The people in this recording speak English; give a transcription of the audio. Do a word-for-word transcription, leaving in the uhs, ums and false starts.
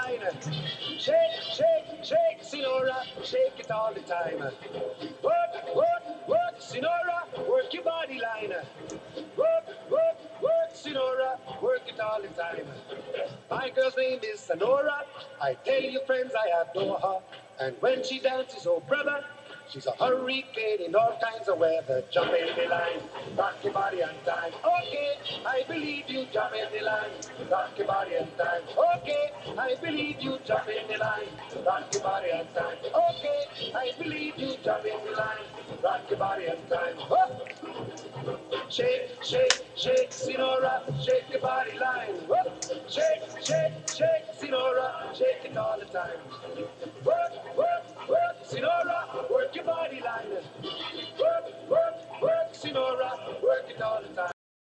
line. Shake, shake, shake, Sinora, shake it all the time. Work, work, work, Sinora, work your body line. Work, work, work, Sinora, work it all the time. My girl's name is Sonora. I tell you, friends, I adore her. And when she dances, oh brother, she's a hurricane in all kinds of weather. Jump in the line, rock your body on time. Okay, I believe you. Jump in the line, rock your body on time. Okay, I believe you. Jump in the line, rock your body on time. Okay, I believe you. Jump in the line, rock your body on time. Whoop. Shake, shake, shake, Sinora, shake your body line. Whoop. Shake, shake, shake, Sinora, shake it all the time. Work, work, work, Sinora, work your body line. Work, work, work, Sinora.